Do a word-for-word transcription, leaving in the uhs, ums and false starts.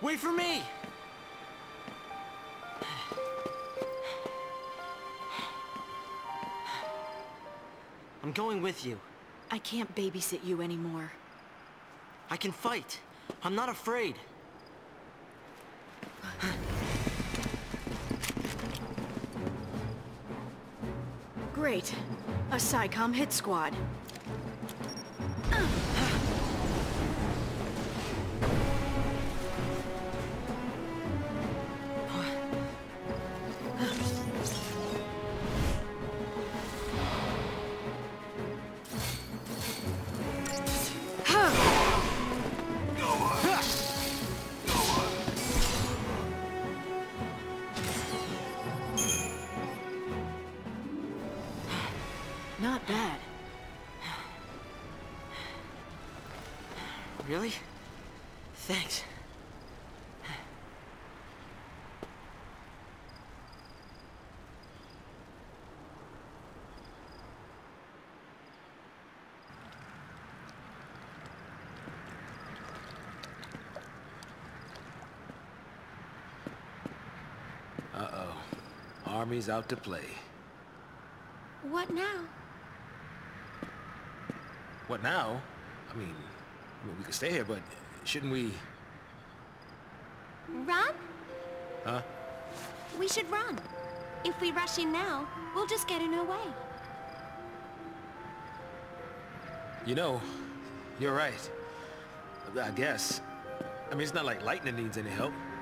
Wait for me! I'm going with you. I can't babysit you anymore. I can fight. I'm not afraid. Great. A SciComm hit squad. Not bad. Really? Thanks. Uh-oh. Army's out to play. What now? What now? I mean, I mean, we could stay here, but shouldn't we... Run? Huh? We should run. If we rush in now, we'll just get in her way. You know, you're right. I guess. I mean, it's not like lightning needs any help.